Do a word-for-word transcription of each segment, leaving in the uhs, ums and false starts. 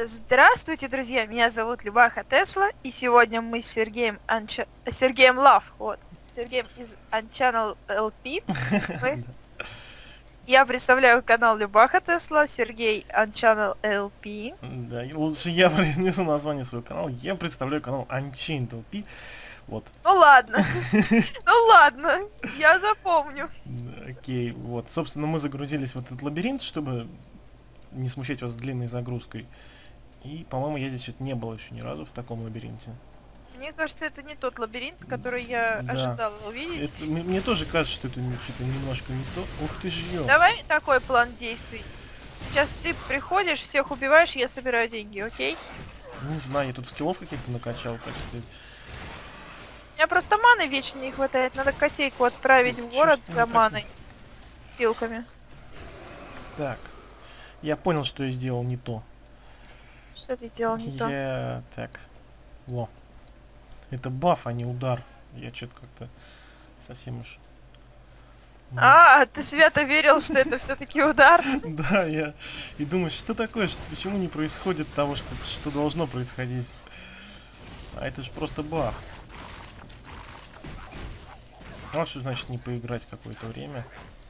Здравствуйте, друзья! Меня зовут Любаха Тесла, и сегодня мы с Сергеем Анча... Сергеем Лав, вот, с Сергеем из Unchannel эл пи. Мы... Я представляю канал Любаха Тесла, Сергей Unchannel эл пи. Да, и лучше я произнесу название своего канала. Я представляю канал Unchained эл пи. Вот. Ну ладно, ну ладно, я запомню. Окей, вот. Собственно, мы загрузились в этот лабиринт, чтобы не смущать вас длинной загрузкой. И, по-моему, я здесь что-то не был еще ни разу в таком лабиринте. Мне кажется, это не тот лабиринт, который я Да. ожидала увидеть. Это, мне, мне тоже кажется, что это что-то немножко не то. Ух ты ж ё. Давай такой план действий. Сейчас ты приходишь, всех убиваешь, я собираю деньги, окей? Не знаю, я тут скиллов каких-то накачал, так что... У меня просто маны вечно не хватает, надо котейку отправить Ну, в город чё ж ты за не маной. Пилками. Так. Я понял, что я сделал не то. Что ты делал не то? Я... Так. Во. Это баф, а не удар. Я что-то как-то совсем уж... А, ты свято верил, что это все-таки удар? Да, я и думаю, что такое, что, почему не происходит того, что, что должно происходить. А это же просто баф. Вот что значит не поиграть какое-то время.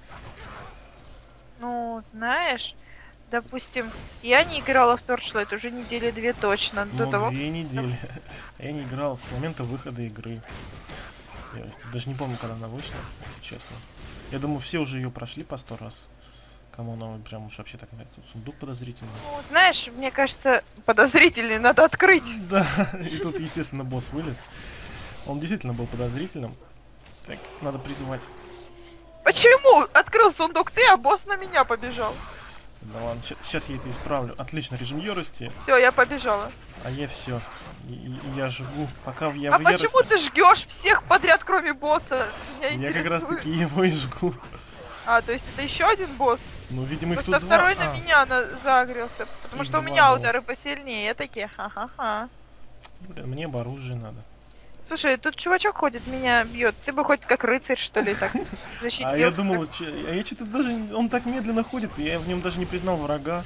Ну, знаешь, допустим, я не играла в Torchlight уже недели две точно, до Ну, того, две недели. Я не играл с момента выхода игры. Я даже не помню, когда она вышла, честно. Я думаю, все уже ее прошли по сто раз. Кому она прям уж вообще так нравится. Тут сундук подозрительный. ну, знаешь, мне кажется, подозрительный, надо открыть. Да, и тут, естественно, босс вылез. Он действительно был подозрительным. Так, надо призывать. Почему? Открыл сундук ты, а босс на меня побежал. Да ладно, сейчас я это исправлю. Отлично, режим ярости. Все, я побежала. А я все. И, и- и я жгу. Пока я А в почему ярости. ты жгешь всех подряд, кроме босса? Меня Я как раз интересует. таки его и жгу. А, то есть это еще один босс? Ну, видимо, их Просто тут два. второй на А, меня на... загрелся, потому Их что у два меня было. удары посильнее. Я такие, ха-ха-ха. блин, мне бы оружие надо. Слушай, тут чувачок ходит, меня бьет. Ты бы хоть как рыцарь, что ли, так защитился. А я думал, че- а я что-то даже... Он так медленно ходит, и я в нем даже не признал врага.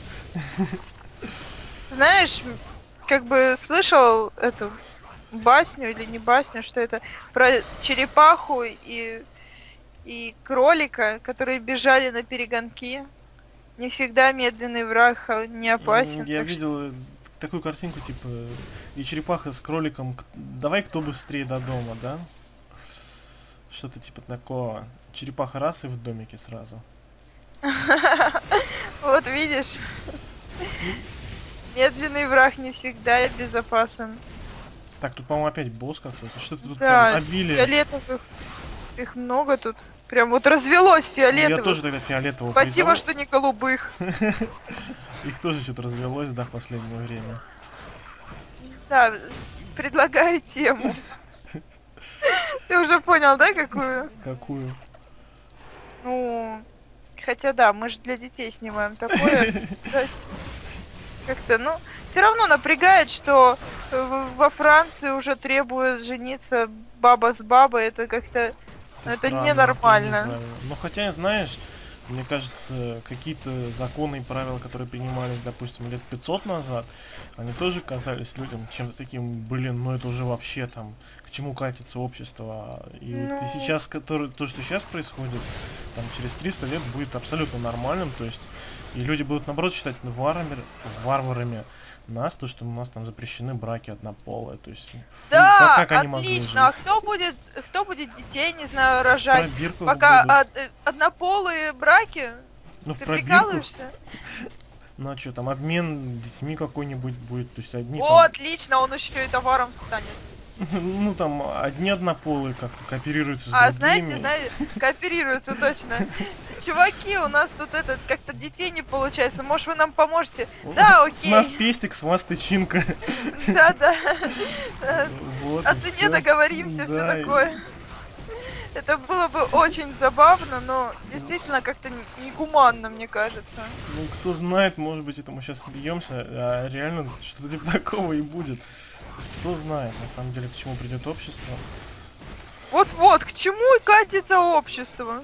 Знаешь, как бы слышал эту басню или не басню, что это про черепаху и, и кролика, которые бежали на перегонки. Не всегда медленный враг а не опасен. М, Я так что- видел э, такую картинку, типа, и черепаха с кроликом. к- Давай кто быстрее до дома, да? Что-то типа такого. Черепаха раз и в домике сразу. Вот видишь, медленный враг не всегда безопасен. Так, тут, по-моему, опять босс какой-то. Что-то тут Да, прям обилие. фиолетовых, их много тут. Прям вот развелось Ну, я фиолетовых. тоже тогда фиолетового Спасибо, призову. что не голубых. Их тоже что-то развелось, да, в последнее время. Да, с- предлагаю тему. Ты уже понял, да, какую? Какую? Ну, хотя да, мы же для детей снимаем такое. Да, как-то, ну, все равно напрягает, что в- во Франции уже требуют жениться баба с бабой. Это как-то, ну, это странно, ненормально. неправильно. Ну, хотя, знаешь, мне кажется, какие-то законы и правила, которые принимались, допустим, лет пятьсот назад, они тоже казались людям чем-то таким, блин, ну это уже вообще там, к чему катится общество. И вот и Ну. сейчас, который, то, что сейчас происходит, там, через триста лет будет абсолютно нормальным, то есть, и люди будут, наоборот, считать варварами, варварами нас, то, что у нас там запрещены браки однополые, то есть, фу, Да, как, как они могли отлично. А жить? кто будет, кто будет детей, не знаю, рожать? В пробирках Пока будут. од- э, однополые браки? Ну, в Ты пробирку. прикалываешься? Ну а что, там обмен детьми какой-нибудь будет, то есть одни О, отлично, он еще и товаром станет. там, ну там одни однополые как-то кооперируются с А, другими. знаете, знаете, кооперируются точно. Чуваки, у нас тут этот, как-то детей не получается. Может, вы нам поможете? Да, С нас окей. пестик, с вас тычинка. Да, да. Вот, О и цене всё. договоримся, все Да, и- такое. Это было бы очень забавно, но действительно как-то н- негуманно, мне кажется. Ну, кто знает, может быть, это мы сейчас бьемся, а реально что-то типа такого и будет. То есть, кто знает, на самом деле, к чему придет общество. Вот-вот, к чему и катится общество?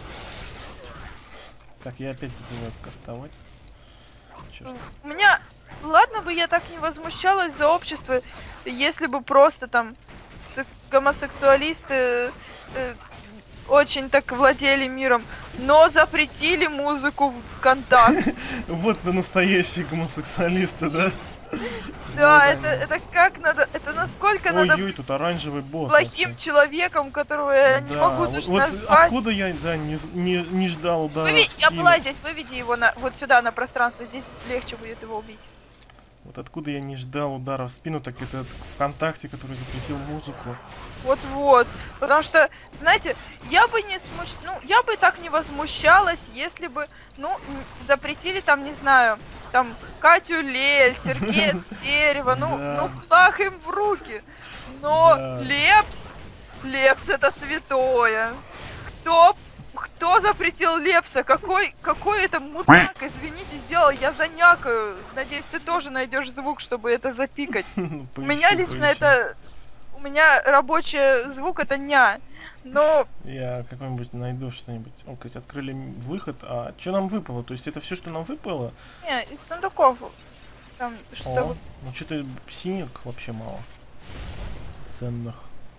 Так, я опять забываю кастовать. Чё ж. У меня ладно бы я так не возмущалась за общество, если бы просто там с- гомосексуалисты э, очень так владели миром, но запретили музыку в контакт. Вот ты настоящие гомосексуалисты, да? Да, Вот это, они. это как надо, это насколько надо Ой-ой, быть тут оранжевый босс плохим вообще. человеком, которого я не Да, могу вот, даже вот назвать. откуда я, да, не, з- не, не ждал удара в Выви- Я спину. была здесь, выведи его на, вот сюда, на пространство, здесь легче будет его убить. Вот откуда я не ждал удара в спину, так это от ВКонтакте, который запретил музыку. Вот-вот. Потому что, знаете, я бы не смущ... ну, я бы так не возмущалась, если бы, ну, м, запретили там, не знаю, там, Катю Лель, Сергея Зверева, ну, Да. ну, флаг им в руки. Но Да. Лепс, Лепс это святое. Кто, кто запретил Лепса? Какой, какой это мудак, извините, сделал? Я занякаю. Надеюсь, ты тоже найдешь звук, чтобы это запикать. Ну, У меня поищи, лично поищи. это... У меня рабочий звук это ня. Но Я какой-нибудь найду что-нибудь. О, кстати, открыли м- выход. А что нам выпало? То есть это все, что нам выпало? не, из сундуков там что О, вот- ну что-то синих вообще мало. Ценных.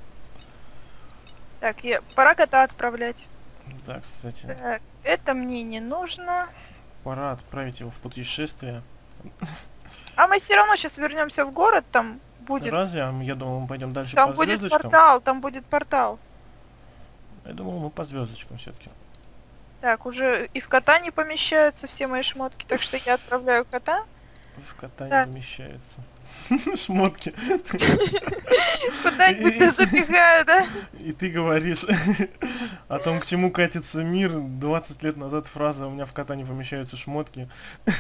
Так, я... пора кота отправлять. Да, кстати, Так, это мне не нужно. пора отправить его в путешествие. А мы все равно сейчас вернемся в город, там будет... Разве? А Я думал, мы пойдем дальше Там по будет звездочкам. портал, там будет портал. Я думал, мы по звездочкам все-таки. Так, уже и в кота не помещаются все мои шмотки, так что я отправляю кота. В кота Да. не помещается. Шмотки. Куда-нибудь я забегаю, да? И ты говоришь о том, к чему катится мир. двадцать лет назад фраза «у меня в кота не помещаются шмотки».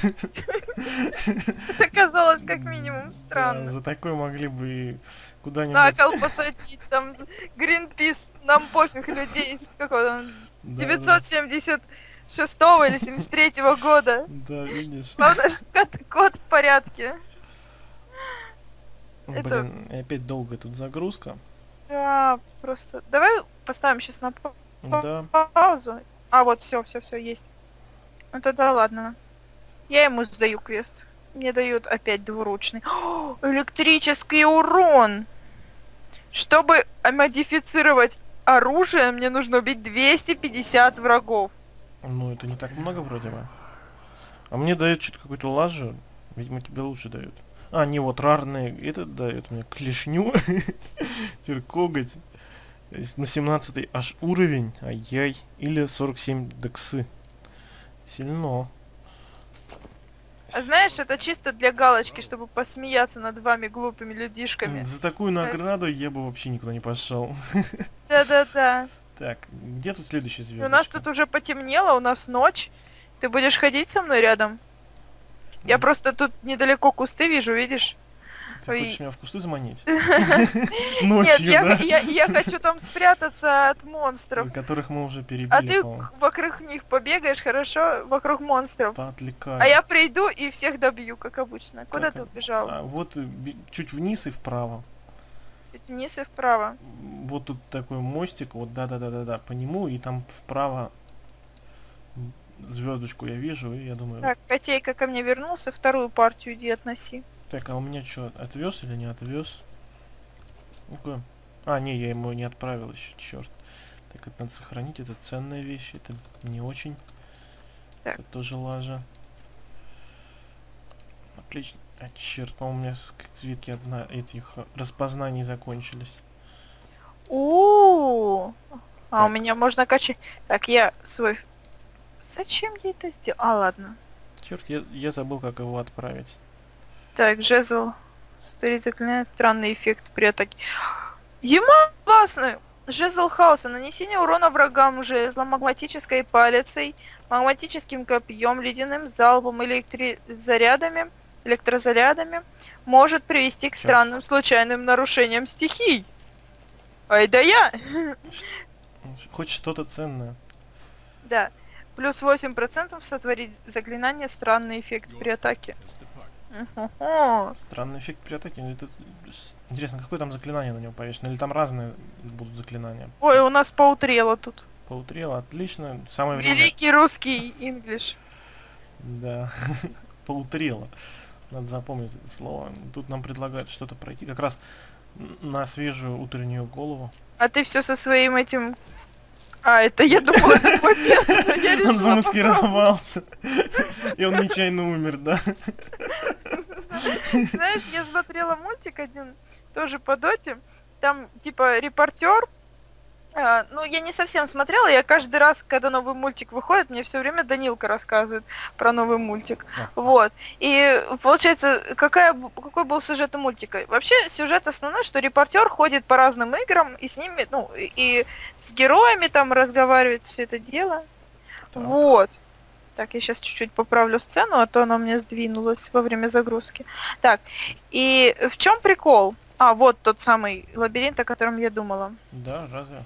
Это казалось как минимум Да, странно. за такое могли бы и На куда-нибудь... кол посадить, там, Гринпис, нам пофиг людей с какого там, Да, девятьсот семьдесят шестого или семьдесят третьего года. Да, видишь. Главное, что кот, кот в порядке. это- Блин, и опять долгая тут загрузка. Да, просто... Давай поставим сейчас на па- Да, паузу. А, вот, все, все, все, есть. Ну тогда ладно. Я ему сдаю квест. Мне дают опять двуручный. О, электрический урон! Чтобы модифицировать оружие, мне нужно убить двести пятьдесят врагов. ну это не так много вроде бы. А мне дают что-то какую-то лажу. Видимо, тебе лучше дают. А, не, вот рарные, этот дает мне клешню. Теперь коготь. То есть на семнадцатый аж уровень, ай-яй. Или сорок семь дексы. Сильно. А знаешь, это чисто для галочки, чтобы посмеяться над вами глупыми людишками. За такую награду я бы вообще никуда не пошел. Да-да-да. Так, где тут следующий И звездочка? у нас тут уже потемнело, у нас ночь. Ты будешь ходить со мной рядом? Я М. просто тут недалеко кусты вижу, видишь? Ты Ой. хочешь меня в кусты заманить? Нет, Ночью, я, да? я, я хочу там спрятаться от монстров. Которых мы уже А перебили, ты по-моему. к- вокруг них побегаешь, хорошо? Вокруг монстров. Поотвлекаю. А я приду и всех добью, как обычно. Куда Как ты это? убежал? А, вот и би- чуть вниз и вправо. Чуть вниз и вправо. Вот тут такой мостик, вот да-да-да-да-да, по нему, и там вправо звездочку я вижу, и я думаю, так, Так, котейка ко мне вернулся, вторую партию иди относи. а у меня что, отвез или не отвез? Ну-ка. А, не, я ему не отправил еще, черт. Так, это надо сохранить, это ценная вещь, это не очень. Так. Это тоже лажа. Отлично. А, черт, по-моему, у меня с- как ветки одна этих э, распознаний закончились. У, а у Так. меня можно качать. Так, я свой. Зачем я это сделал? А, ладно. Черт, я, я забыл, как его отправить. Так, жезл. Сотворить заклинание. Странный эффект при атаке. Ема классно! Жезл хаоса. Нанесение урона врагам жезлом, магматической палицей, магматическим копьем, ледяным залпом, электри... зарядами, электрозарядами может привести к Чё? странным случайным нарушениям стихий. Ай да я! Хоть что-то ценное. Да. Плюс восемь процентов сотворить заклинание странный эффект при атаке. О, Странный эффект при атаке. Ну, это... с- Интересно, какое там заклинание на него повешено? Или там разные будут заклинания? ой, у нас поутрело тут. Поутрело, отлично. Самое время. Великий русский инглиш. Да. Поутрело. Надо запомнить это слово. Тут нам предлагают что-то пройти, как раз на свежую утреннюю голову. А ты все со своим этим... А, это я думала, это твой пес. Он замаскировался. И он нечаянно умер, да? Знаешь, я смотрела мультик один, тоже по доте. Там, типа, репортер. А, ну, я не совсем смотрела, я каждый раз, когда новый мультик выходит, мне все время Данилка рассказывает про новый мультик. А. Вот. И получается, какая, какой был сюжет у мультика? Вообще, сюжет основной, что репортер ходит по разным играм и с ними, ну, и с героями там разговаривает, все это дело. Так. Вот. Так, я сейчас чуть-чуть поправлю сцену, а то она мне сдвинулась во время загрузки. Так, и в чем прикол? А, вот тот самый лабиринт, о котором я думала. Да, разве?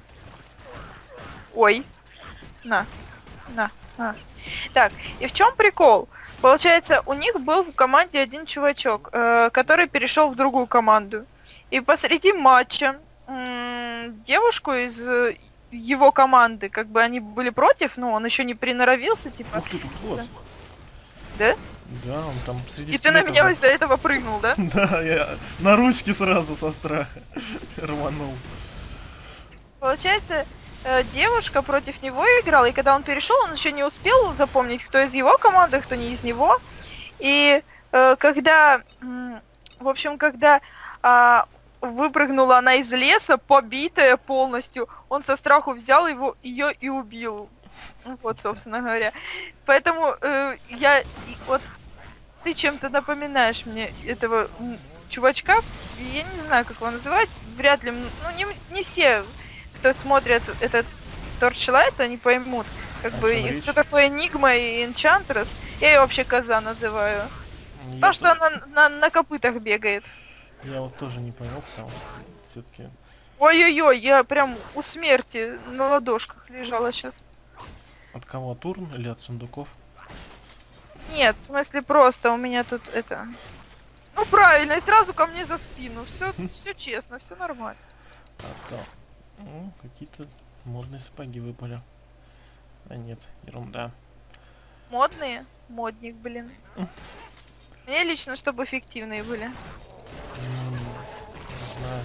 Ой. На. На. На. Так, и в чем прикол? Получается, у них был в команде один чувачок, э, который перешел в другую команду. И посреди матча э, девушку из его команды, как бы они были против, но он еще не приноровился, типа. Ух ты, тут вот. Да? Да? Да, он там среди И ты на меня из-за этого прыгнул, да? Да, я на ручки сразу со страха рванул. Получается, девушка против него играла, и когда он перешел, он еще не успел запомнить, кто из его команды, кто не из него. И э, когда, в общем, когда э, выпрыгнула она из леса, побитая полностью, он со страху взял его, ее и убил. Вот, собственно говоря. Поэтому э, я, вот, ты чем-то напоминаешь мне этого чувачка, я не знаю, как его называть, вряд ли, ну, не, не все... Кто смотрит этот Torchlight, они поймут, как бы, что такое Enigma и Enchantress. Я ее вообще коза называю. Я потому что она на, на копытах бегает. Я вот тоже не понял, потому что все-таки... Ой-ой-ой, я прям у смерти на ладошках лежала сейчас. От кого? От урн или от сундуков? Нет, в смысле просто у меня тут это... Ну правильно, и сразу ко мне за спину. Все, все честно, все нормально. А то... Ну, какие-то модные сапоги выпали. А нет, ерунда. Модные? Модник, блин. Мне лично, чтобы эффективные были. Mm, не знаю.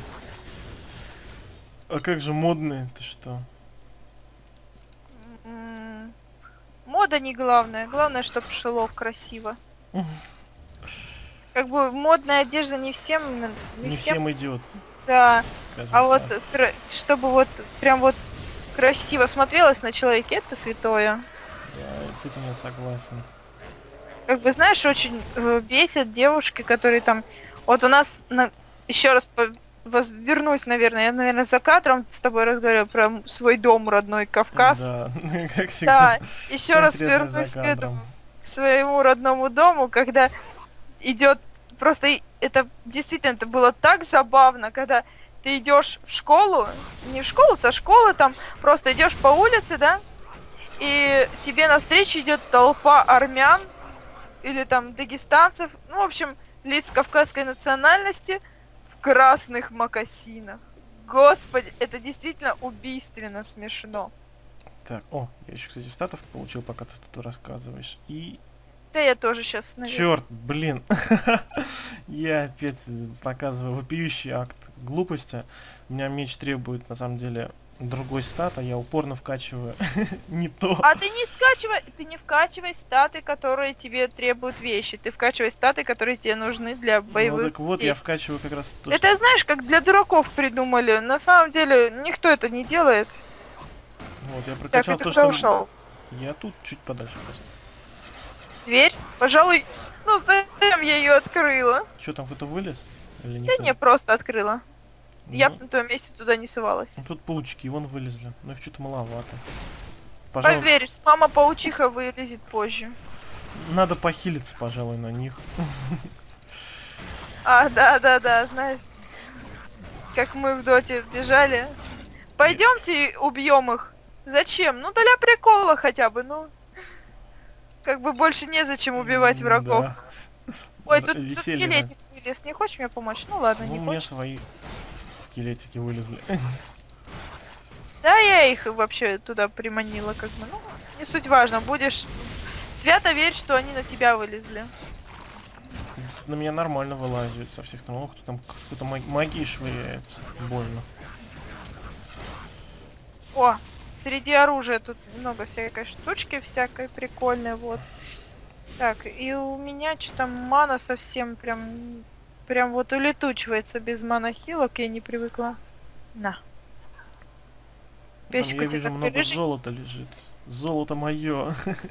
А как же модные? Ты что? Mm, мода не главное. Главное, чтобы шло красиво. Как бы модная одежда не всем... Не, не всем... всем идет. Да, а вот чтобы вот прям вот красиво смотрелось на человеке, это святое. Я с этим я согласен. Как бы, знаешь, очень э, бесят девушки, которые там... Вот у нас, на... еще раз по... вернусь, наверное, я, наверное, за кадром с тобой разговариваю про свой дом родной, Кавказ. Да, как всегда. Да, еще раз вернусь к этому, к своему родному дому, когда идет... Просто это действительно это было так забавно, когда ты идешь в школу, не в школу, со школы там, просто идешь по улице, да, и тебе навстречу идет толпа армян или там дагестанцев, ну, в общем, лиц кавказской национальности в красных мокасинах. Господи, это действительно убийственно смешно. Так, о, я еще, кстати, статов получил, пока ты тут рассказываешь. И... Да я тоже сейчас, наверное. Черт, блин. Я опять показываю вопиющий акт глупости. У меня меч требует, на самом деле, другой стат, а я упорно вкачиваю не то. А ты не скачивай, ты не вкачивай статы, которые тебе требуют вещи. Ты вкачивай статы, которые тебе нужны для боевых Ну так вот, действий. я вкачиваю как раз то, Это, что... знаешь, как для дураков придумали. На самом деле, никто это не делает. Вот, я прокачал так, то, что... Ушел? Я тут чуть подальше просто. Дверь? Пожалуй, ну зачем я ее открыла? Что там, кто-то вылез? Или Да не, просто открыла. Ну, я на том месте туда не совалась. Ну, тут паучки, вон вылезли. Но их что-то маловато. Пожалуй... Поверь, мама паучиха вылезет позже. Надо похилиться, пожалуй, на них. А, да-да-да, знаешь, как мы в доте бежали. Пойдемте убьем их. Зачем? Ну, для прикола хотя бы, ну. Как бы больше незачем убивать врагов. Да. Ой, тут, тут скелетик вылез. Не хочешь мне помочь? Ну ладно, ну, не у хочешь. меня свои скелетики вылезли. Да, я их вообще туда приманила, как бы. Ну, не суть важно. Будешь свято верить, что они на тебя вылезли. на меня нормально вылазит со всех сторон. Кто там кто-то магией швыряется. Больно. О, среди оружия тут много всякой штучки, всякой прикольной, вот. Так, и у меня что-то мана совсем прям... Прям вот улетучивается без манахилок, я не привыкла. На. Там, Печку я тебе вижу, так много пережить. золота лежит. Золото мое.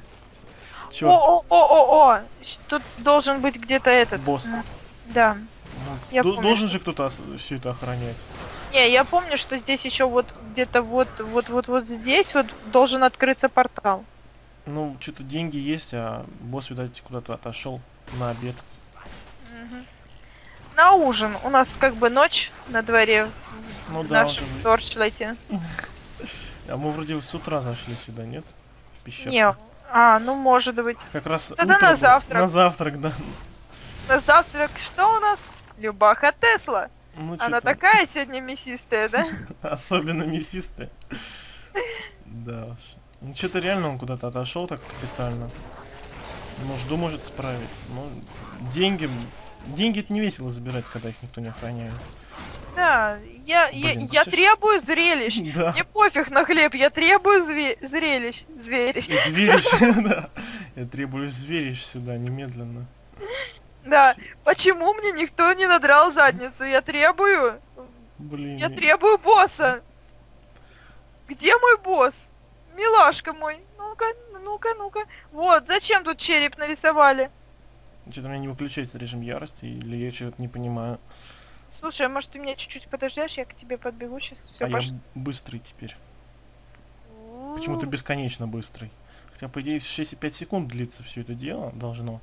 О-о-о-о-о! Тут должен быть где-то этот... Босс. м, Да. Ну, Я д- помню, должен что- же кто-то все это охранять. Не, я помню, что здесь еще вот где-то вот, вот, вот, вот здесь вот должен открыться портал. Ну, что-то деньги есть, а босс, видать, куда-то отошел на обед. Мгм. На ужин. У нас как бы ночь на дворе Ну в да, нашем уже- торчлайте. А мы вроде с утра зашли сюда, нет? В пещерку. Не, а, ну может быть. Как раз Тогда утро на было. завтрак. На завтрак, да. На завтрак что у нас? Любаха Тесла. Ну, Она чё-то такая сегодня мясистая, да? особенно мясистая. Да уж. Ну, что-то реально он куда-то отошел так капитально. Нужду может справить. Ну, деньги... Деньги это не весело забирать, когда их никто не охраняет. Да, я, я, Блин, я слышь- требую зрелищ. Да. Мне пофиг на хлеб, я требую зве- зрелищ. Зверищ. И зверищ, да. Я требую зверищ сюда немедленно. Да, почему мне никто не надрал задницу? Я требую, Блин. я требую босса. Где мой босс? Милашка мой. Ну-ка, ну-ка, ну-ка. Вот, зачем тут череп нарисовали? Что-то у меня не выключается режим ярости, или я что-то не понимаю. Слушай, а может ты меня чуть-чуть подождешь, я к тебе подбегу сейчас. Все, А я быстрый теперь. Почему-то бесконечно быстрый. Хотя, по идее, шесть и пять секунд длится все это дело, должно.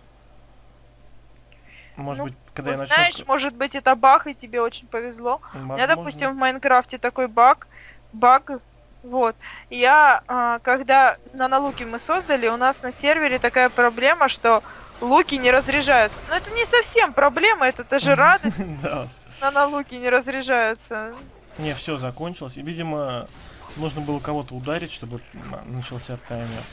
Может Ну, быть, когда я Вот начну... знаешь, может быть это баг, и тебе очень повезло. У меня, Возможно. допустим, в Майнкрафте такой баг, баг, вот. Я, а, когда нанолуки мы создали, у нас на сервере такая проблема, что луки не разряжаются. Но это не совсем проблема, это даже радость. Да. Нанолуки не разряжаются. Не, все закончилось. И, видимо, нужно было кого-то ударить, чтобы м, начался таймер.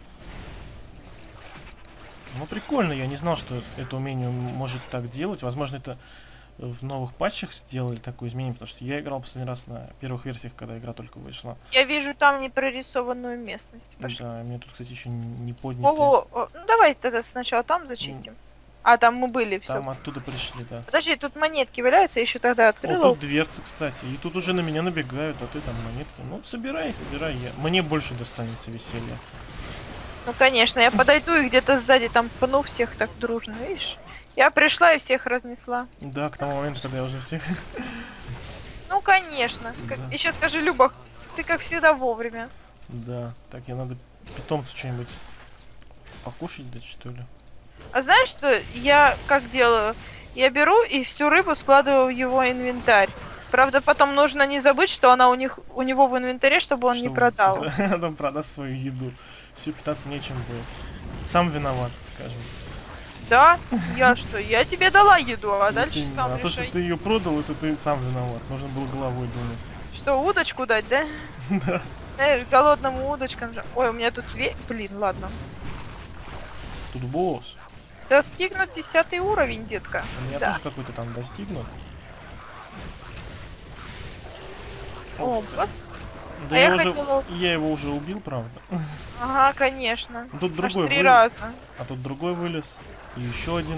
Ну, прикольно, я не знал, что это умение может так делать. Возможно, это в новых патчах сделали такое изменение, потому что я играл последний раз на первых версиях, когда игра только вышла. Я вижу там непрорисованную местность. Пошли. Да, мне тут, кстати, еще не подняли. Ого, о, ну давай тогда сначала там зачистим. А, там мы были, все. Там оттуда пришли, да. Подожди, тут монетки валяются, я еще тогда О, открыла. тут дверцы, кстати. И тут уже на меня набегают, а ты там монетки. Ну, собирай, собирай. Я... Мне больше достанется веселья. Ну конечно, я подойду и где-то сзади там пну всех так дружно, видишь? Я пришла и всех разнесла. Да, к тому моменту, когда я уже всех... Ну конечно. Как... Да. Еще скажи, Люба, ты как всегда вовремя. Да, так, я надо питомцу что-нибудь покушать дать, что ли? А знаешь что, я как делаю? Я беру и всю рыбу складываю в его инвентарь. Правда, потом нужно не забыть, что она у них у него в инвентаре, чтобы он не Чтобы- продал. Да, он продаст свою еду. Все питаться нечем будет. Сам виноват, скажем. Да? Я что? Я тебе дала еду, а Вот дальше именно. сам А то, что решай. ты ее продал, это ты сам виноват. Нужно было головой думать. Что, удочку дать, да? Да. Э, голодному удочкам же. Ой, у меня тут две... Блин, ладно. Тут босс. Достигнут десятый уровень, детка. У меня Да. тоже какой-то там достигнут. О, босс. Да А я, я уже, хотела- я его уже убил, правда. Ага, конечно. Тут Аж другой три вылез, раза. а тут другой вылез. И еще один.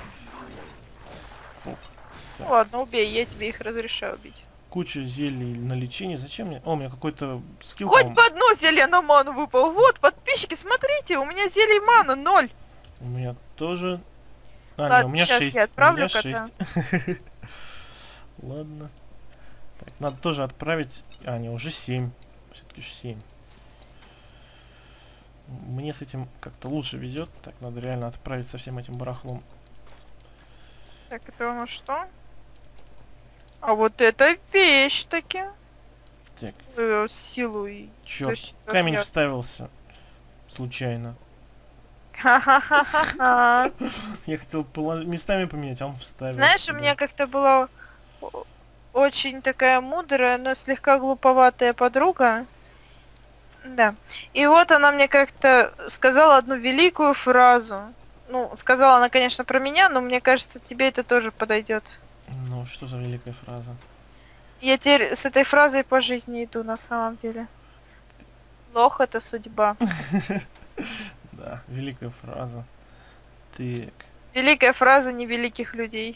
Оп. Ну ладно, убей, я тебе их разрешаю убить. Куча зелий на лечение. Зачем мне? О, у меня какой-то скилл. Хоть по-моему. по одно зелье на ману выпал. Вот, подписчики, смотрите, у меня зелий мана ноль. У меня тоже. А, Ладно, не, у меня щас шесть. я отправлю у меня кота. шесть. Ладно. Так, надо тоже отправить. А, не, уже семь. Все-таки же семь. Мне с этим как-то лучше везет. Так, надо реально отправить со всем этим барахлом. Так, это у нас что? А вот это вещь таки. Так, Э, силу и черт, защиту от камень яда. вставился. Случайно. Ха-ха-ха-ха-ха. Я хотел пола- местами поменять, а он вставил. Знаешь, у меня как-то была о- очень такая мудрая, но слегка глуповатая подруга. Да. И вот она мне как-то сказала одну великую фразу. ну, сказала она, конечно, про меня, но мне кажется, тебе это тоже подойдет. Ну, что за великая фраза? Я теперь с этой фразой по жизни иду, на самом деле. Лох — это судьба. Да, великая фраза. Так. Великая фраза невеликих людей.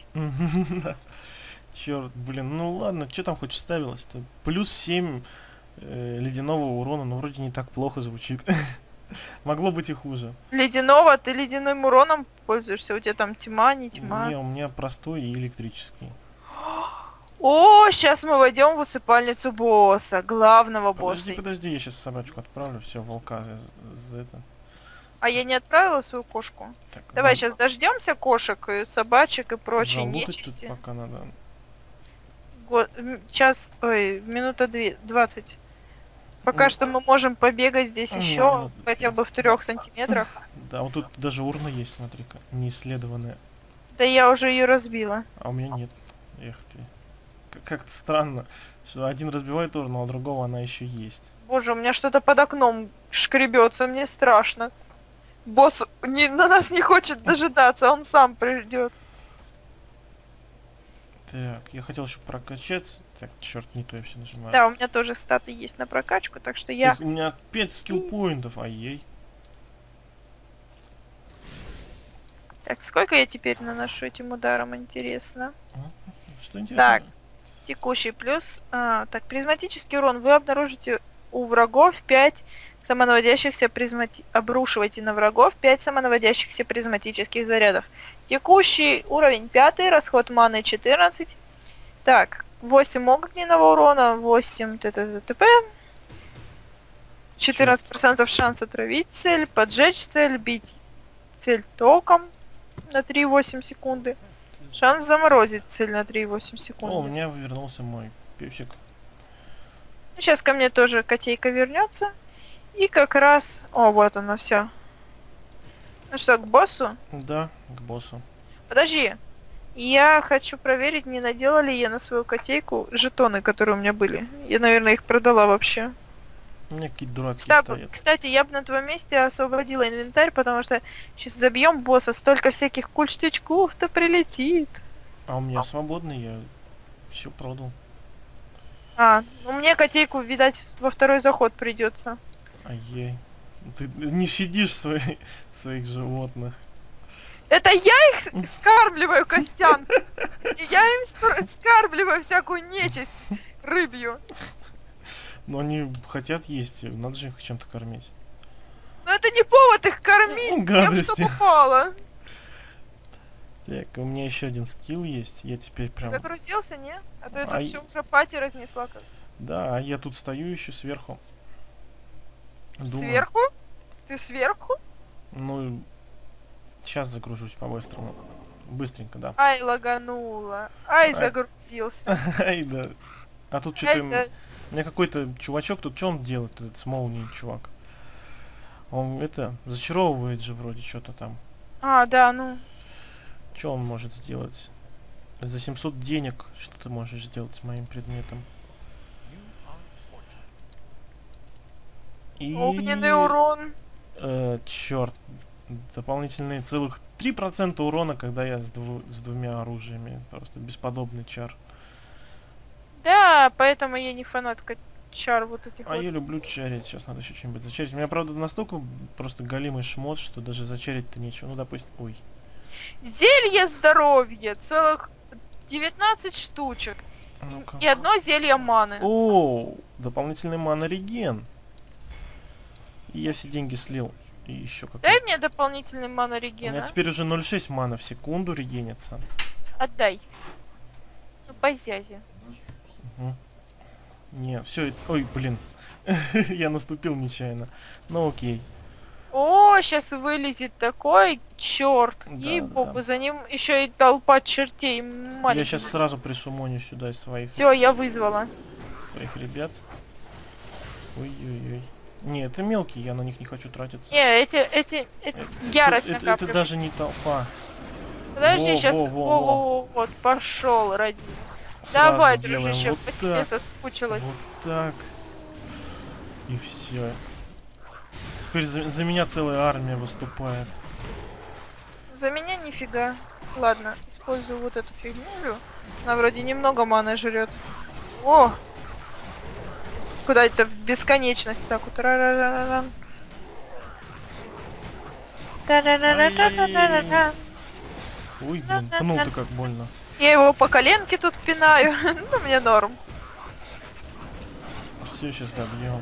Черт, блин, ну ладно, что там хоть вставилось-то? Плюс семь э, ледяного урона, ну вроде не так плохо звучит. Могло быть и хуже. Ледяного? Ты ледяным уроном пользуешься? У тебя там тьма, не тьма? Не, у меня простой и электрический. О, сейчас мы войдем в усыпальницу босса, главного Подожди, босса. подожди, я сейчас собачку отправлю, все, волка за, за это. А я не отправила свою кошку. Так, Давай зал- сейчас дождемся кошек, и собачек и прочей залутать тут нечисти. пока надо. Го- м, Час, ой, минута две, двадцать. Пока Ну, что мы можем побегать здесь ну, еще, ладно. хотя бы в трех сантиметрах. Да, вот тут даже урна есть, смотри-ка, неисследованная. Да я уже ее разбила. А у меня нет. Эх ты. К- Как-то странно, что один разбивает урну, а у другого она еще есть. Боже, у меня что-то под окном шкребется, мне страшно. Босс не, на нас не хочет дожидаться, он сам придет. Так, я хотел еще прокачаться. Так, черт, не то я все нажимаю. Да, у меня тоже статы есть на прокачку, так что я... Эх, у меня пять скилл-поинтов, ай-ей. Так, сколько я теперь наношу этим ударом, интересно. Что интересно? Так. Текущий плюс. А, так, призматический урон. Вы обнаружите у врагов пять самонаводящихся призмати... Обрушивайте на врагов пять самонаводящихся призматических зарядов. Текущий уровень пятый, расход маны четырнадцать. Так, восемь огненного урона, восемь т.т.т.п. четырнадцать процентов шанс отравить цель, поджечь цель, бить цель током на три и восемь секунды. Шанс заморозить цель на три и восемь секунд. О, у меня вернулся мой песик. Сейчас ко мне тоже котейка вернется. И как раз... О, вот она, все. Ну что, к боссу? Да, к боссу. Подожди. Я хочу проверить, не надела ли я на свою котейку жетоны, которые у меня были. Я, наверное, их продала вообще. У меня какие-то дурацкие Стоп. стоят. Кстати, я бы на твоем месте освободила инвентарь, потому что сейчас забьем босса, столько всяких кульштячков-то прилетит. А у меня свободный, я все продал. А, ну мне котейку, видать, во второй заход придется. Ай-яй. Ты не щадишь свои, своих животных. Это я их скармливаю, Костян! Я им спр- скармливаю всякую нечисть рыбью. Но они хотят есть, надо же их чем-то кормить. Но это не повод их кормить, Ну, тем, гадости. что попало. Так, у меня еще один скилл есть, я теперь прям... Загрузился, не? А то это Ай. все уже пати разнесла как. Да, а я тут стою еще сверху. Думаю, Сверху? Ты сверху? Ну, сейчас загружусь по-быстрому. Быстренько, да. Ай, лаганула. Ай, Ай. загрузился. Ай, да. А тут Ай, что-то... да. У меня какой-то чувачок тут, что он делает, этот с молнией чувак? Он это, зачаровывает же вроде что-то там. А, да, ну. Что он может сделать? За семьсот денег что ты можешь сделать с моим предметом? И... Огненный урон. Э, черт. Дополнительные целых три процента урона, когда я с, дву- с двумя оружиями. Просто бесподобный чар. Да, поэтому я не фанатка чар вот этих А вот. я люблю чарить. Сейчас надо еще что-нибудь зачарить. У меня, правда, настолько просто голимый шмот, что даже зачарить-то нечего. Ну, допустим... Ой. Зелье здоровья. Целых девятнадцать штучек. Ну-ка. И одно зелье маны. О, дополнительный мана-реген. И я все деньги слил. И еще как. Дай мне дополнительный мана У меня реген, а? теперь уже ноль целых шесть мана в секунду регенится. Отдай. Ну, позязи. Угу. Не, все, ой, блин. Я наступил нечаянно. Ну окей. О, сейчас вылезет такой черт. Да, Ей-богу, да. за ним еще и толпа чертей Я маленьких. сейчас сразу присумоню сюда своих, Все, я вызвала. своих ребят. Ой-ой-ой. Не, это мелкие, я на них не хочу тратиться. Не, эти, эти, эти Э, ярость это, это, это накапливает. даже не толпа. Подожди, во, сейчас. во, во, во. Вот, пошел, ради. Сразу Давай, делаем дружище, вот по тебе так, соскучилась. вот так. И все. Теперь за, за меня целая армия выступает. За меня нифига. Ладно, использую вот эту фигню. Она вроде немного маны жрет. О! Куда это в бесконечность так вот. Ра-ра-ра-ра-ра. Та-ра-ра-ра-ра-ра-ра-ра. Ой, блин, пнул ты как больно. Я его по коленке тут пинаю. Ну, мне норм. Все, сейчас добьем.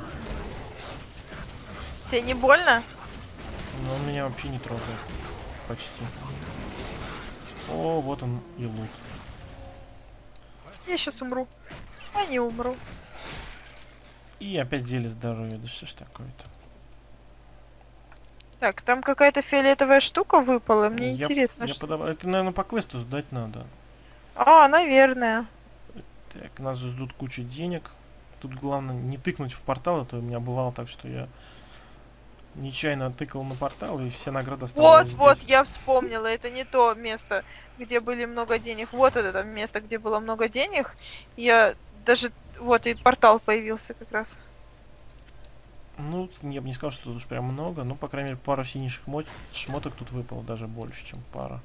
Тебе не больно? Но он меня вообще не трогает. Почти. О, вот он и лут. Я сейчас умру. А не умру. И опять зелье здоровья. Да что ж такое-то? Так, там какая-то фиолетовая штука выпала. Мне я, интересно. Я что... подав... Это, наверное, по квесту сдать надо. А, наверное. Так, нас ждут куча денег. Тут главное не тыкнуть в портал, а то у меня бывало так, что я нечаянно тыкал на портал, и вся награда оставалась Вот, вот, здесь. я вспомнила. Это не то место, где были много денег. Вот это место, где было много денег. Я даже... Вот и портал появился как раз. Ну, я бы не сказал, что тут уж прям много, но, по крайней мере, пару синишек мо... шмоток тут выпало, даже больше, чем пара.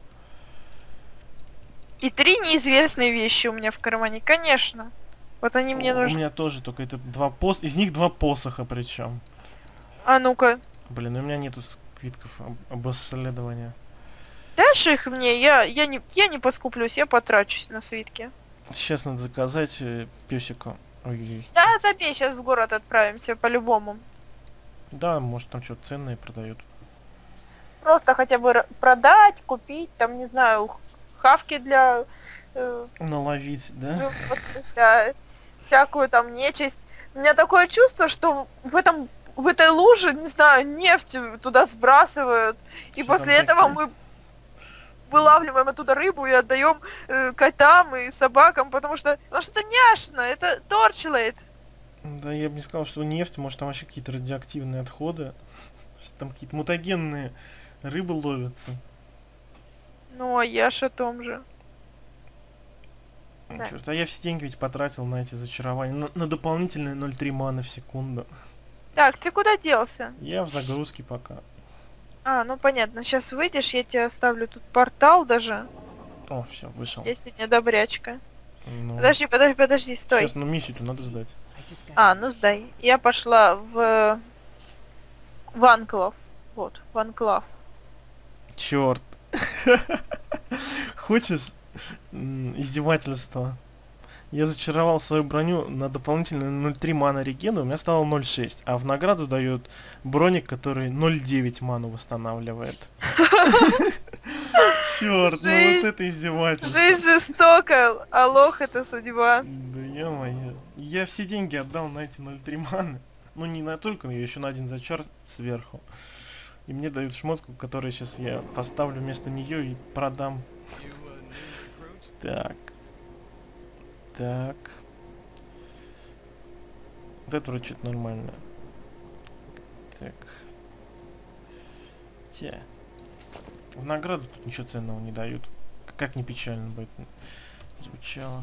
И три неизвестные вещи у меня в кармане, конечно. Вот они мне О, нужны. У меня тоже, только это два пос... Из них два посоха причем. А ну-ка. Блин, у меня нету сквитков об, об исследовании. Дашь их мне? Я, я, не, я не поскуплюсь, я потрачусь на свитки. Сейчас надо заказать э, песика. Ой-ой-ой. Да, забей, сейчас в город отправимся по-любому. Да, может там что-то ценное продают. Просто хотя бы продать, купить, там, не знаю, хавки для... Э, Наловить, да? вот, да, всякую там нечисть. У меня такое чувство, что в этом в этой луже, не знаю, нефть туда сбрасывают. И Что после там этого такое? мы вылавливаем оттуда рыбу и отдаем э, котам и собакам, потому что, потому что это няшно, это торчлейт. Да, я бы не сказал, что нефть, может там вообще какие-то радиоактивные отходы. Что там какие-то мутагенные рыбы ловятся. Ну, а я ж о том же. Ну, Да. Черт, а я все деньги ведь потратил на эти зачарования. На, на дополнительные ноль три маны в секунду. Так, ты куда делся? Я в загрузке пока. А, ну понятно, сейчас выйдешь, я тебе оставлю тут портал даже. О, все, вышел. Я сегодня добрячка. Ну, Подожди, подожди, подожди, стой. сейчас, ну миссию-то надо сдать. А, ну сдай. Я пошла в... В Анклав. Вот, в Анклав. Черт. Хочешь м, издевательство? Я зачаровал свою броню на дополнительные ноль три мана регена, у меня стало ноль шесть, а в награду дает броник, который ноль девять ману восстанавливает. Черт, ну вот это издевательство. Жизнь жестока, а лох это судьба. Да ё-моё. Я все деньги отдал на эти ноль три маны. Ну не на только, но еще на один зачар сверху. И мне дают шмотку, которую сейчас я поставлю вместо нее и продам. Так. Так. Вот это вроде что-то нормальное. Так. Те. В награду тут ничего ценного не дают. Как не печально бы это звучало.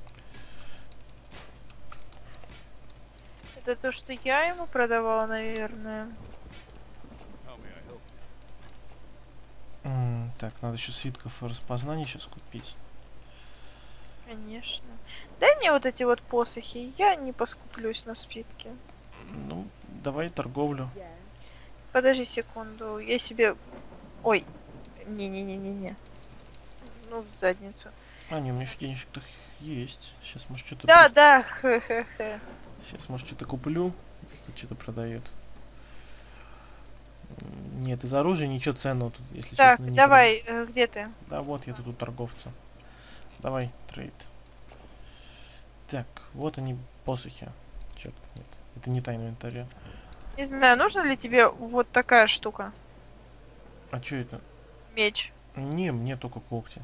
Это то, что я ему продавала, наверное. М, так, надо еще свитков распознания сейчас купить. Конечно. Дай мне вот эти вот посохи, я не поскуплюсь на спитке. Ну, давай торговлю. Подожди секунду, я себе... Ой, не-не-не-не-не. Ну, в задницу. А, не, у меня еще денежек-то есть. Сейчас, может, что-то... Да, да, хе-хе-хе. Сейчас, может, что-то куплю. Если что-то продает. Нет, из оружия ничего ценного тут, если Так, честно, не давай, э, где ты? прод- Да, вот я тут у торговца. Давай, трейд. Так, вот они, посохи. Черт, нет. Это не тайна инвентаря. Не знаю, нужна ли тебе вот такая штука? А что это? Меч. Не, мне только когти.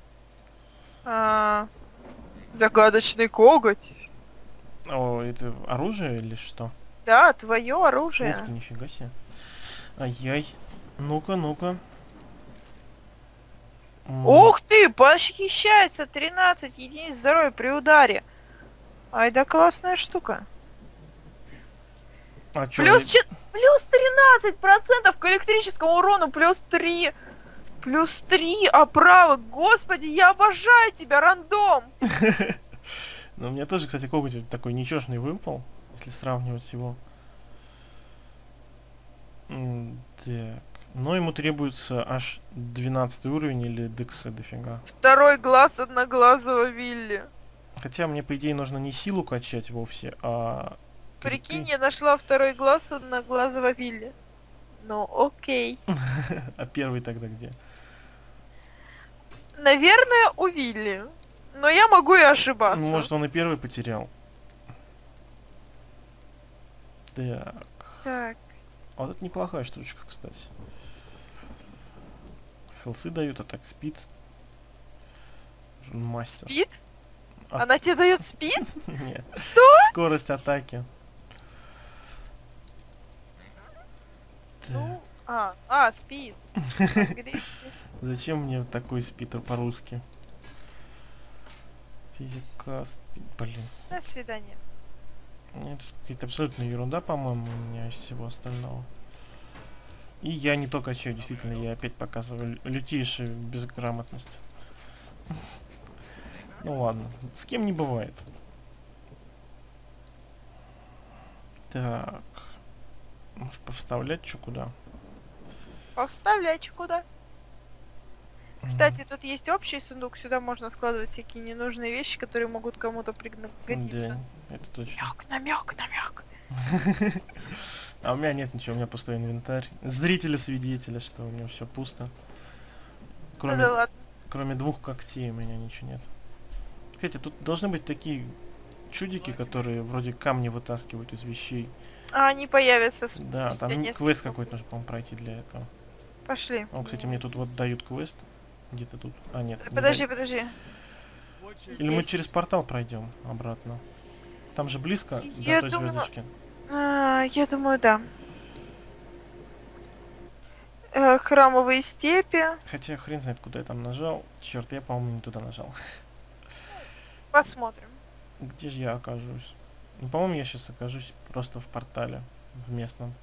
А, загадочный коготь. О, это оружие или что? Да, твое оружие. Ух ты, нифига себе. Ай-яй. Ну-ка, ну-ка. М, Ух ты, похищается тринадцать единиц здоровья при ударе. Ай да классная штука. А чё, Плюс, э, че- плюс тринадцать процентов к электрическому урону, плюс три. Плюс три, а право, господи, я обожаю тебя, рандом! Ну, у меня тоже, кстати, коготь такой ничешный выпал, если сравнивать его. М, Так. Но ему требуется аж двенадцатый уровень или дексы дофига. Второй глаз одноглазого Вилли. Хотя мне, по идее, нужно не силу качать вовсе, а... Прикинь, крипы. я нашла второй глаз одноглазого Вилли. Ну, окей. А первый тогда где? Наверное, у Вилли. Но я могу и ошибаться. Ну, может, он и первый потерял. Так. Так. А вот это неплохая штучка, кстати. Хелсы дают, а так спид. Мастер. Спид? А- Она тебе дает спид? Нет. Что? Скорость атаки. Ну, а, а, спид. Английский. Зачем мне такой спид по-русски? Физика, спид, блин. До свидания. Нет, какая-то абсолютно ерунда, по-моему, у меня из всего остального. И я не то качаю, действительно, я опять показываю лю- лютейшую безграмотность. Ну ладно, с кем не бывает. Так. Может повставлять что куда? Повставляй куда. Кстати, тут есть общий сундук, сюда можно складывать всякие ненужные вещи, которые могут кому-то пригодиться. Да, это точно. Намек, намек, намек. А у меня нет ничего, у меня пустой инвентарь. Зрители свидетели, что у меня все пусто. Ну Кроме, да ладно. кроме двух когтей у меня ничего нет. Кстати, тут должны быть такие чудики, которые вроде камни вытаскивают из вещей. А они появятся с... Да, спустя там несколько- квест какой-то нужно, по-моему, пройти для этого. Пошли. О, кстати, мне тут вот дают квест. Где-то тут. А, нет. не Подожди, дают. подожди. Или мы Здесь. через портал пройдем обратно. Там же близко Я до той думаю- звездочки. А, я думаю, да. Э, храмовые степи. Хотя хрен знает, куда я там нажал. Черт, я, по-моему, не туда нажал. Посмотрим. Где же я окажусь? Ну, по-моему, я сейчас окажусь просто в портале. В местном.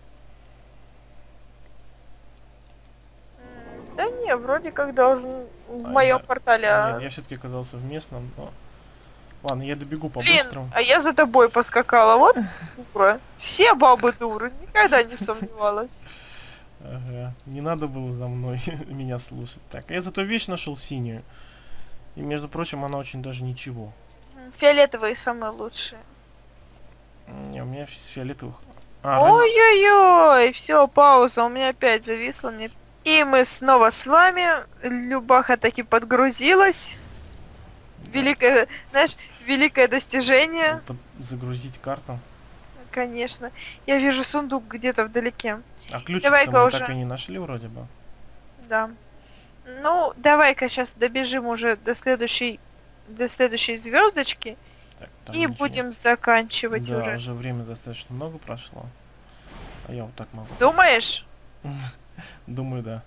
М, Да не, вроде как должен в А, моем я- портале. а- Нет, я все-таки оказался в местном, но... Ладно, я добегу Блин, по-быстрому. а я за тобой поскакала. Вот дура. Все бабы дуры. Никогда не сомневалась. Ага. Не надо было за мной меня слушать. Так, я зато вещь нашел синюю. И, между прочим, она очень даже ничего. М, Фиолетовые самые лучшие. М, Не, у меня из фиолетовых... А, ран- Ой-ой-ой, все, пауза, у меня опять зависла. Мне... И мы снова с вами. Любаха таки подгрузилась. Великое, знаешь, великое достижение. под- загрузить карту. Конечно. Я вижу сундук где-то вдалеке. А ключик Давай-ка мы уже. так и не нашли вроде бы. Да. Ну, давай-ка сейчас добежим уже до следующей, до следующей звездочки Так, там и ничего будем нет. заканчивать Да, уже. уже время достаточно много прошло. А я вот так могу. Думаешь? Думаю, да.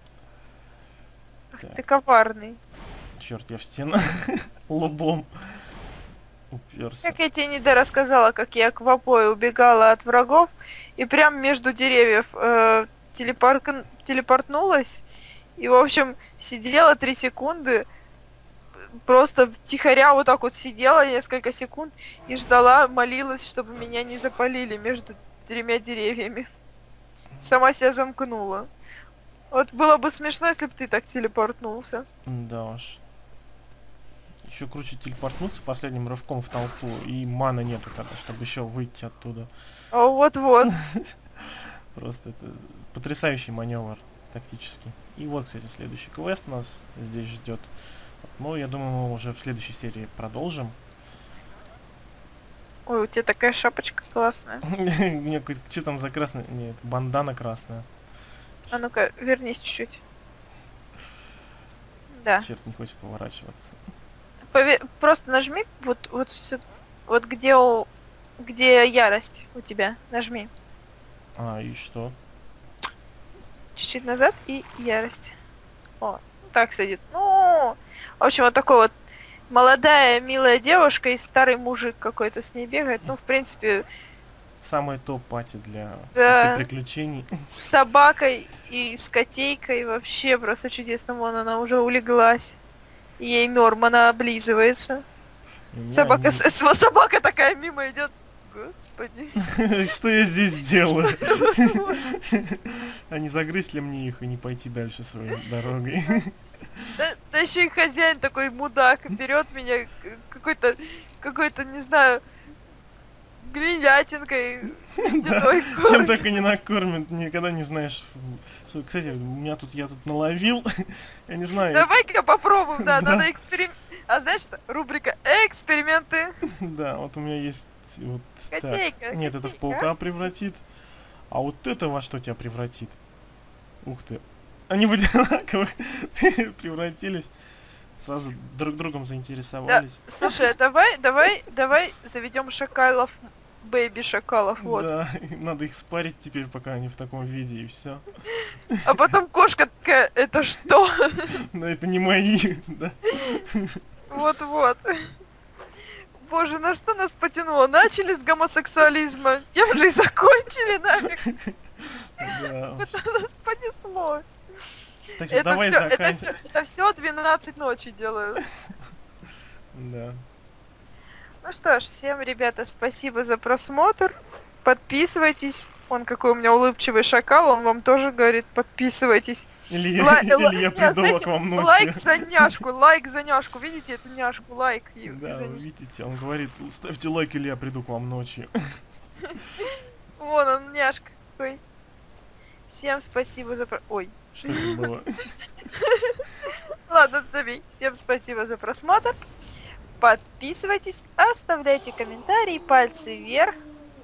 Ах, Так. ты коварный. Черт, я в стену лбом уперся. Как я тебе не рассказала, как я к вапою убегала от врагов и прям между деревьев э, телепарк- телепортнулась и, в общем, сидела три секунды, просто втихаря вот так вот сидела несколько секунд и ждала, молилась, чтобы меня не запалили между тремя деревьями. Сама себя замкнула. Вот было бы смешно, если бы ты так телепортнулся. Да уж. Еще круче телепортнуться последним рывком в толпу, и маны нету тогда, чтобы еще выйти оттуда. А вот-вот. Просто это потрясающий маневр тактический. И вот, кстати, следующий квест нас здесь ждет. Ну, я думаю, мы уже в следующей серии продолжим. Ой, у тебя такая шапочка классная. Мне что там за красная? Нет, бандана красная. А ну-ка, вернись чуть-чуть. Да. Черт, не хочет поворачиваться. Пове- Просто нажми вот вот все, вот где у, где ярость у тебя, нажми А, и что? чуть-чуть назад и ярость. О, так сидит. Ну, в общем, вот такой вот молодая милая девушка и старый мужик какой-то с ней бегает. Ну, в принципе, самая топ-пати для Да. таких приключений. С собакой и с котейкой вообще просто чудесно. Вон она уже улеглась. Ей норм, она облизывается. У меня Собака, они- с- с- собака такая мимо идет. Господи. Что я здесь делаю? А не загрызть ли мне их и не пойти дальше своей дорогой? Да, да еще и хозяин такой мудак берет меня к- какой-то, какой-то, не знаю, глинятинкой. Да, чем так и не накормят, никогда не знаешь. Что, кстати, у меня тут, я тут наловил, я не знаю. Давай-ка попробуем, да, Да. надо эксперимент. А знаешь что? Рубрика эксперименты. Да, вот у меня есть вот так. Котейка, Нет, это в котейка. паука превратит. А вот это во что тебя превратит? Ух ты. Они в одинаковых превратились. Сразу друг другом Да, заинтересовались. слушай, а давай, давай, давай заведем шакалов, бэйби шакалов, вот. Да, и надо их спарить теперь, пока они в таком виде, и все. А потом кошка такая, это что? Но это не мои, да. Вот-вот. Боже, на что нас потянуло? Начали с гомосексуализма, я уже и закончили нафиг. Да. Это нас понесло. Так что Это давай все, это заканчивать. все, это все двенадцать ночи делаю. Да. Ну что ж, всем, ребята, спасибо за просмотр. Подписывайтесь. Он какой у меня улыбчивый шакал, он вам тоже говорит, подписывайтесь. Или я, Лай- или ла- я не, приду знаете, к вам ночью. Лайк за няшку, лайк за няшку. Видите эту няшку? Лайк. и- и Да, за вы ней. видите, он говорит, ставьте лайк, или я приду к вам ночью. Вон он, няшка какой. Всем спасибо за... про- Ой. Что это было? Ладно, забей. Всем спасибо за просмотр. Подписывайтесь, оставляйте комментарии, пальцы вверх.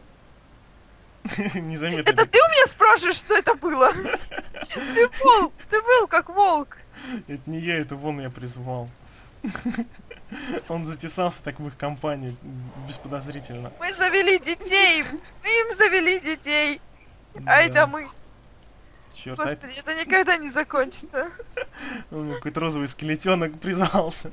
Незаметно. Это ты у меня спрашиваешь, что это было? Ты волк, ты был как волк. Это не я, это вон я призвал. Он затесался так в их компанию, бесподозрительно. Мы завели детей, мы им завели детей. Ай да мы. Черт, Господи, это никогда не закончится. у меня какой-то розовый скелетенок призвался.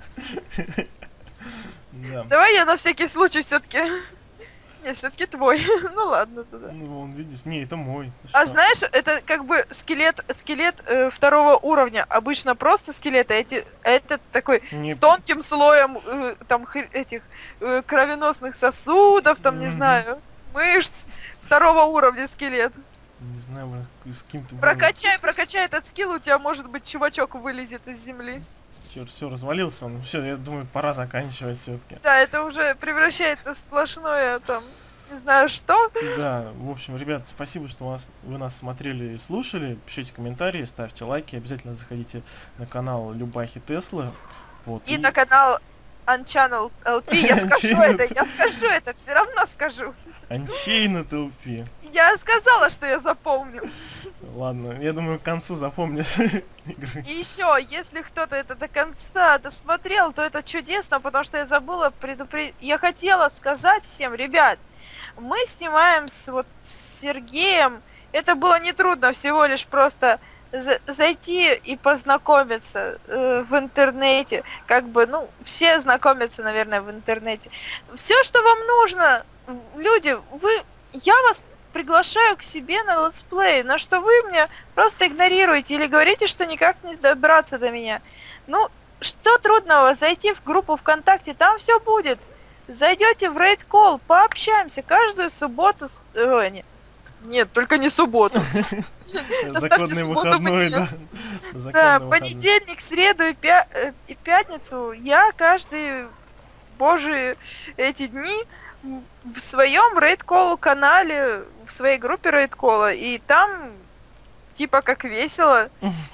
Да. Давай я на всякий случай все-таки. Не, все-таки твой. Ну ладно тогда. Ну, вон, видишь, не, это мой. Ты А что? знаешь, это как бы скелет, скелет э, второго уровня. Обычно просто скелет, а эти, а этот такой Не- с тонким слоем э, там хр- этих э, кровеносных сосудов, там не Мгм. знаю, мышц. Второго уровня скелет. Не знаю, блин, с кем-то... Прокачай, прокачай этот скилл, у тебя может быть чувачок вылезет из земли. Черт, все, развалился он. Все, я думаю, пора заканчивать все-таки. Да, это уже превращается в сплошное там, не знаю что. Да, в общем, ребят, спасибо, что вас, вы нас смотрели и слушали. Пишите комментарии, ставьте лайки. Обязательно заходите на канал Любахи Теслы. Вот, И на канал Unchannel эл пи, я скажу Unchanneled. это, я скажу это, все равно скажу. Unchained эл пи. Я сказала, что я запомню. Ладно, я думаю, к концу запомнишь игры. И еще, если кто-то это до конца досмотрел, то это чудесно, потому что я забыла предупредить. Я хотела сказать всем, ребят, мы снимаем с, вот, с Сергеем. Это было нетрудно, всего лишь просто за- зайти и познакомиться э, в интернете. Как бы, ну, все знакомятся, наверное, в интернете. Все, что вам нужно, в- люди, вы, я вас приглашаю к себе на летсплей, на что вы мне просто игнорируете или говорите, что никак не добраться до меня. Ну, что трудного, зайти в группу ВКонтакте, там все будет. Зайдете в Raid Call, пообщаемся каждую субботу. с- Ой, нет. Нет, только не субботу. Законный субботу выходной, мне. да. Да, Законный выходной. понедельник, среду и, пя- э, и пятницу я каждый божий эти дни в своем Raid Call канале, в своей группе Raid Call, и там типа как весело.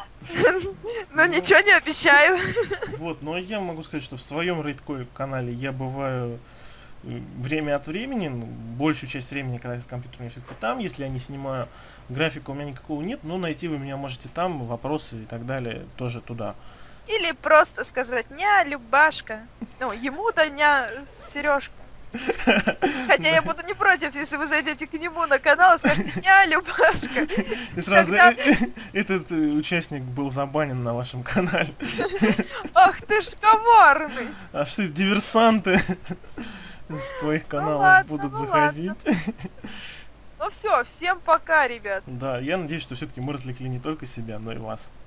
Но ничего не обещаю. Вот, но я могу сказать, что в своем рейдкой канале я бываю э, время от времени, ну, большую часть времени, когда я с компьютером, я все-таки там, если я не снимаю, графика у меня никакого нет, но найти вы меня можете там, вопросы и так далее, тоже туда. Или просто сказать ня, Любашка. Ну, ему да ня, Сережка. Хотя я буду не против, если вы зайдете к нему на канал и скажете ня, Любашка. И сразу Тогда- э, э, этот э, участник был забанен на вашем канале. Ах ты ж коварный. А что, диверсанты с твоих каналов ладно, будут ну заходить? Ну все, всем пока, ребят. Да, я надеюсь, что все-таки мы развлекли не только себя, но и вас.